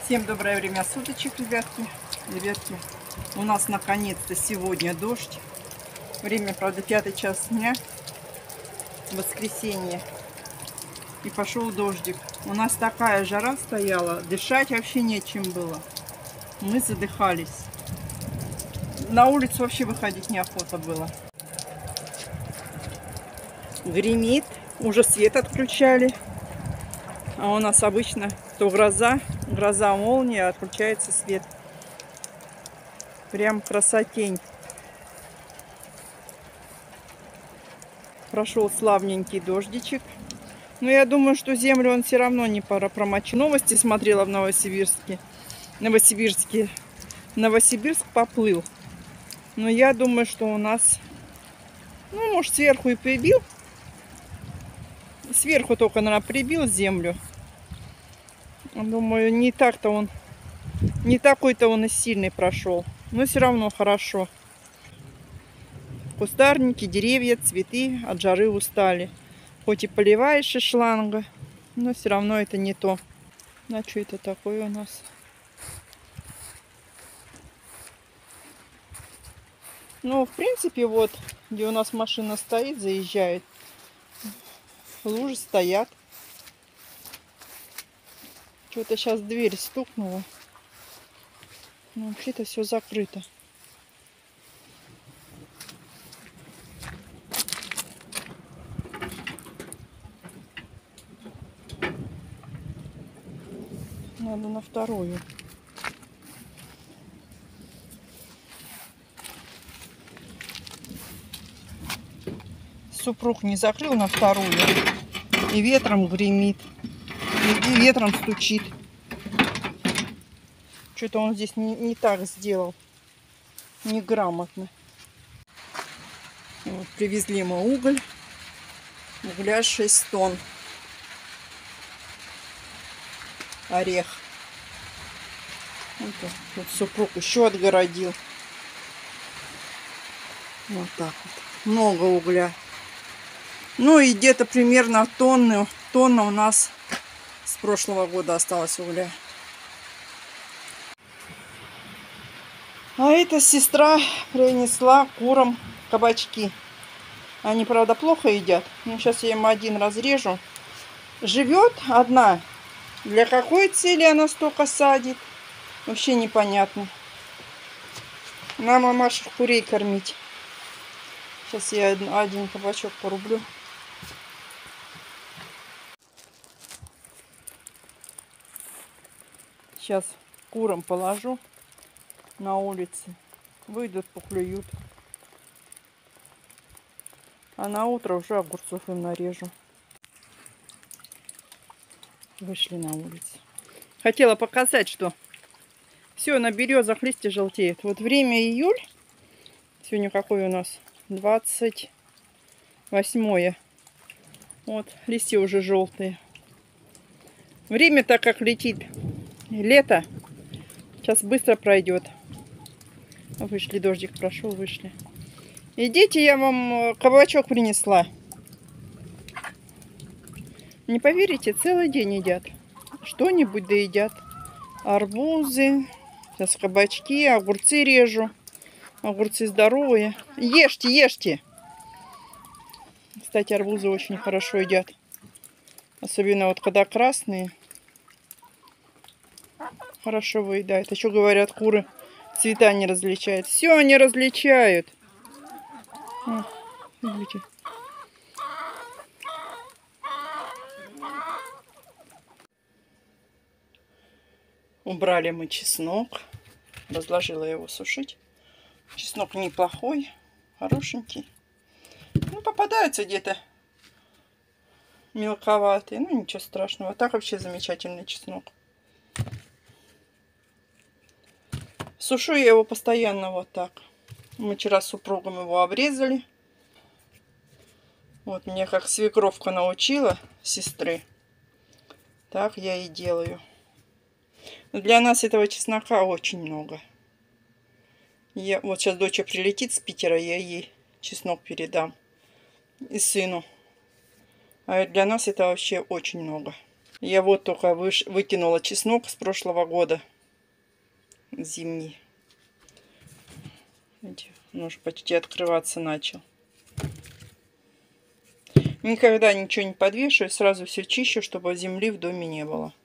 Всем доброе время суточек, ребятки. У нас наконец-то сегодня дождь. Время, правда, 5 час дня, воскресенье. И пошел дождик. У нас такая жара стояла, дышать вообще нечем было. Мы задыхались. На улицу вообще выходить неохота было. Гремит, уже свет отключали. А у нас обычно то гроза, молния, отключается свет. Прям красотень. Прошел славненький дождичек. Но я думаю, что землю он все равно не промочит. Новости смотрела в Новосибирске. Новосибирск поплыл. Но я думаю, что у нас, может, сверху и прибил. Сверху только, наверное, прибил землю. Думаю, не такой-то он и сильный прошел. Но все равно хорошо. Кустарники, деревья, цветы от жары устали. Хоть и поливаешь из шланга, но все равно это не то. А что это такое у нас? В принципе, вот, где у нас машина стоит, заезжает, лужи стоят. Что-то сейчас дверь стукнула. Но вообще-то все закрыто. Надо на вторую. Супруг не закрыл на вторую. И ветром гремит. И ветром стучит. Что-то он здесь не так сделал. Неграмотно. Вот, привезли мы уголь. Угля 6 тонн. Орех. Вот супруг еще отгородил. Вот так вот. Много угля. И где-то примерно тонна у нас с прошлого года осталось угля. А эта сестра принесла курам кабачки. Они, правда, плохо едят. Сейчас я им один разрежу. Живет одна. Для какой цели она столько садит? Вообще непонятно. Нам мамаша курей кормить. Сейчас я один кабачок порублю. Сейчас курам положу на улице. Выйдут, поклюют. А на утро уже огурцов им нарежу. Вышли на улицу. Хотела показать, что все на березах листья желтеют. Вот время июль. Сегодня какой у нас? 28-е. Вот, листья уже желтые. Время так как летит. Лето. Сейчас быстро пройдет. Вышли, дождик прошел, вышли. Идите, я вам кабачок принесла. Не поверите, целый день едят. Что-нибудь да едят. Арбузы. Сейчас кабачки, огурцы режу. Огурцы здоровые. Ешьте, ешьте. Кстати, арбузы очень хорошо едят. Особенно вот когда красные. Хорошо выедают. Еще говорят, куры цвета не различают. Все они различают. Видите? Убрали мы чеснок. Разложила его сушить. Чеснок неплохой. Хорошенький. Попадаются где-то мелковатые. Ничего страшного. Так вообще замечательный чеснок. Сушу я его постоянно вот так. Мы вчера с супругом его обрезали. Вот меня как свекровка научила, сестры. Так я и делаю. Но для нас этого чеснока очень много. Вот сейчас дочь прилетит с Питера, я ей чеснок передам. И сыну. А для нас это вообще очень много. Я вот только выкинула чеснок с прошлого года. Зимний. Видите, он уже почти открываться начал. Никогда ничего не подвешиваю, сразу все чищу, чтобы земли в доме не было.